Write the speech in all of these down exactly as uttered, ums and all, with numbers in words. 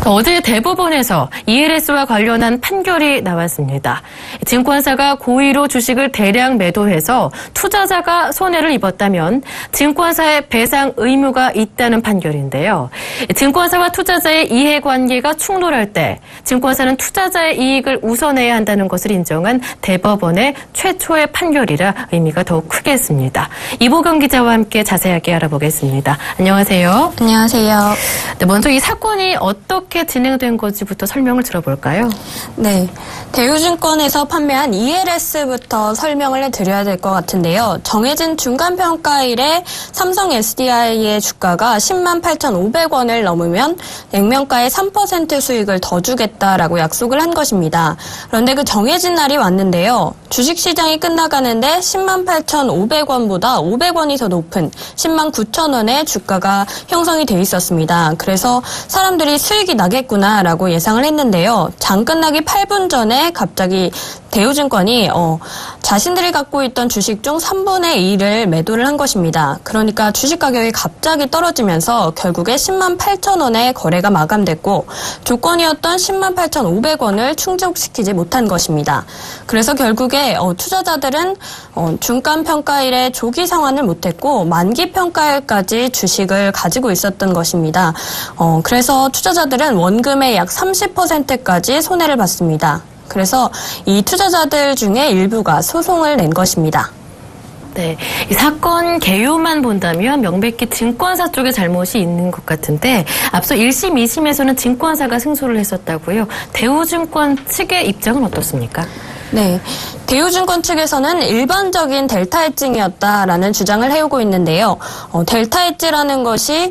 어제 대법원에서 이엘에스와 관련한 판결이 나왔습니다. 증권사가 고의로 주식을 대량 매도해서 투자자가 손해를 입었다면 증권사에 배상 의무가 있다는 판결인데요. 증권사와 투자자의 이해관계가 충돌할 때 증권사는 투자자의 이익을 우선해야 한다는 것을 인정한 대법원의 최초의 판결이라 의미가 더욱 크겠습니다. 이보경 기자와 함께 자세하게 알아보겠습니다. 안녕하세요. 안녕하세요. 네, 먼저 이 사건이 어떻게 진행된 건지부터 설명을 들어볼까요? 네, 대우증권에서 판매한 이엘에스부터 설명을 해드려야 될 것 같은데요. 정해진 중간평가일에 삼성 에스디아이의 주가가 십만 팔천오백 원을 넘으면 액면가의 삼 퍼센트 수익을 더 주겠다라고 약속을 한 것입니다. 그런데 그 정해진 날이 왔는데요. 주식시장이 끝나가는데 십만 팔천오백 원보다 오백 원이 더 높은 십만 구천 원의 주가가 형성이 돼 있었습니다. 그래서 사람들이 수익이 나겠구나라고 예상을 했는데요. 장 끝나기 팔 분 전에 갑자기 대우증권이 어, 자신들이 갖고 있던 주식 중 삼분의 일을 매도를 한 것입니다. 그러니까 주식 가격이 갑자기 떨어지면서 결국에 십만 팔천 원의 거래가 마감됐고 조건이었던 십만 팔천오백 원을 충족시키지 못한 것입니다. 그래서 결국에 어, 투자자들은 어, 중간평가일에 조기 상환을 못했고 만기평가일까지 주식을 가지고 있었던 것입니다. 어, 그래서 투자자들은 원금의 약 삼십 퍼센트까지 손해를 봤습니다. 그래서 이 투자자들 중에 일부가 소송을 낸 것입니다. 네, 이 사건 개요만 본다면 명백히 증권사 쪽에 잘못이 있는 것 같은데 앞서 일 심, 이 심에서는 증권사가 승소를 했었다고요. 대우증권 측의 입장은 어떻습니까? 네, 대우증권 측에서는 일반적인 델타 해징이었다라는 주장을 해오고 있는데요. 어, 델타 해지라는 것이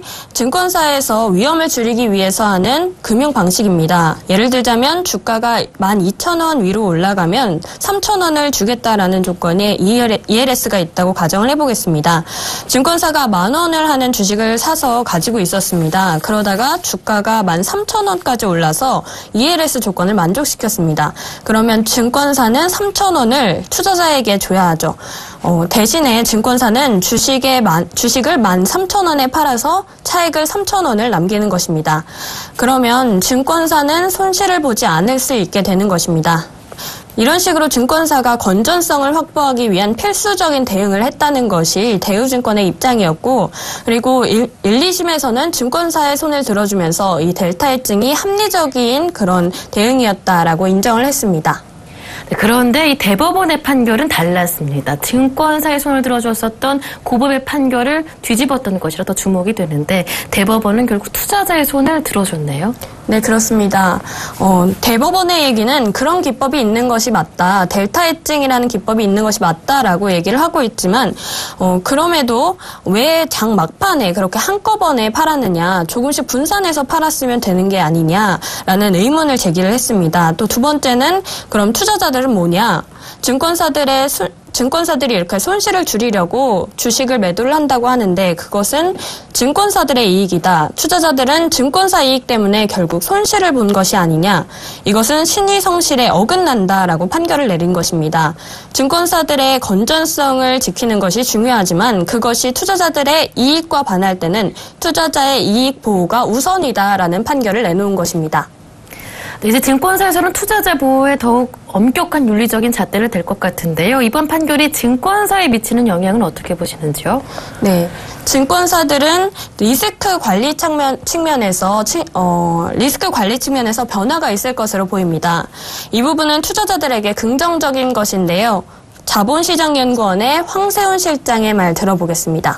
증권사에서 위험을 줄이기 위해서 하는 금융 방식입니다. 예를 들자면 주가가 만 이천 원 위로 올라가면 삼천 원을 주겠다라는 조건에 이엘에스가 있다고 가정을 해보겠습니다. 증권사가 만 원을 하는 주식을 사서 가지고 있었습니다. 그러다가 주가가 만 삼천 원까지 올라서 이엘에스 조건을 만족시켰습니다. 그러면 증권사 는 삼천 원을 투자자에게 줘야 하죠. 어, 대신에 증권사는 주식에 만, 주식을 만 삼천 원에 팔아서 차익을 삼천 원을 남기는 것입니다. 그러면 증권사는 손실을 보지 않을 수 있게 되는 것입니다. 이런 식으로 증권사가 건전성을 확보하기 위한 필수적인 대응을 했다는 것이 대우증권의 입장이었고 그리고 일, 이 심에서는 증권사의 손을 들어주면서 이 델타 해징이 합리적인 그런 대응이었다라고 인정을 했습니다. 그런데 이 대법원의 판결은 달랐습니다. 증권사의 손을 들어줬었던 고법의 판결을 뒤집었던 것이라 더 주목이 되는데 대법원은 결국 투자자의 손을 들어줬네요. 네, 그렇습니다. 어, 대법원의 얘기는 그런 기법이 있는 것이 맞다. 델타 해징이라는 기법이 있는 것이 맞다라고 얘기를 하고 있지만 어, 그럼에도 왜 장 막판에 그렇게 한꺼번에 팔았느냐. 조금씩 분산해서 팔았으면 되는 게 아니냐라는 의문을 제기를 했습니다. 또 두 번째는 그럼 투자자들은 뭐냐. 증권사들의 수, 증권사들이 이렇게 손실을 줄이려고 주식을 매도를 한다고 하는데 그것은 증권사들의 이익이다. 투자자들은 증권사 이익 때문에 결국 손실을 본 것이 아니냐. 이것은 신의 성실에 어긋난다라고 판결을 내린 것입니다. 증권사들의 건전성을 지키는 것이 중요하지만 그것이 투자자들의 이익과 반할 때는 투자자의 이익 보호가 우선이다라는 판결을 내놓은 것입니다. 이제 증권사에서는 투자자 보호에 더욱 엄격한 윤리적인 잣대를 댈 것 같은데요. 이번 판결이 증권사에 미치는 영향은 어떻게 보시는지요? 네, 증권사들은 리스크 관리 측면, 측면에서 어, 리스크 관리 측면에서 변화가 있을 것으로 보입니다. 이 부분은 투자자들에게 긍정적인 것인데요. 자본시장연구원의 황세훈 실장의 말 들어보겠습니다.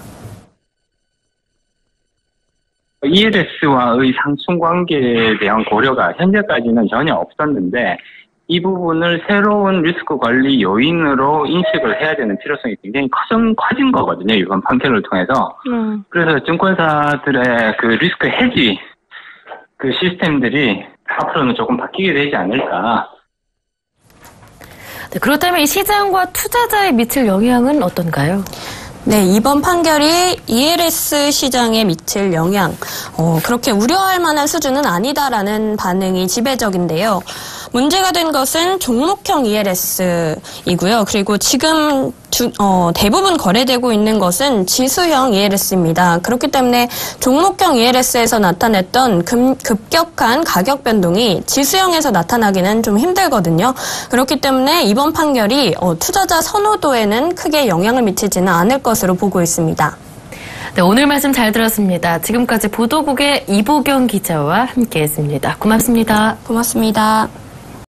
이엘에스와의 상충관계에 대한 고려가 현재까지는 전혀 없었는데 이 부분을 새로운 리스크 관리 요인으로 인식을 해야 되는 필요성이 굉장히 커진, 커진 거거든요. 이번 판결을 통해서. 음. 그래서 증권사들의 그 리스크 해지 그 시스템들이 앞으로는 조금 바뀌게 되지 않을까. 네, 그렇다면 이 시장과 투자자에 미칠 영향은 어떤가요? 네, 이번 판결이 이엘에스 시장에 미칠 영향, 어, 그렇게 우려할 만한 수준은 아니다라는 반응이 지배적인데요. 문제가 된 것은 종목형 이엘에스이고요. 그리고 지금 주, 어, 대부분 거래되고 있는 것은 지수형 이엘에스입니다. 그렇기 때문에 종목형 이엘에스에서 나타냈던 급, 급격한 가격 변동이 지수형에서 나타나기는 좀 힘들거든요. 그렇기 때문에 이번 판결이 어, 투자자 선호도에는 크게 영향을 미치지는 않을 것으로 보고 있습니다. 네, 오늘 말씀 잘 들었습니다. 지금까지 보도국의 이보경 기자와 함께했습니다. 고맙습니다. 고맙습니다.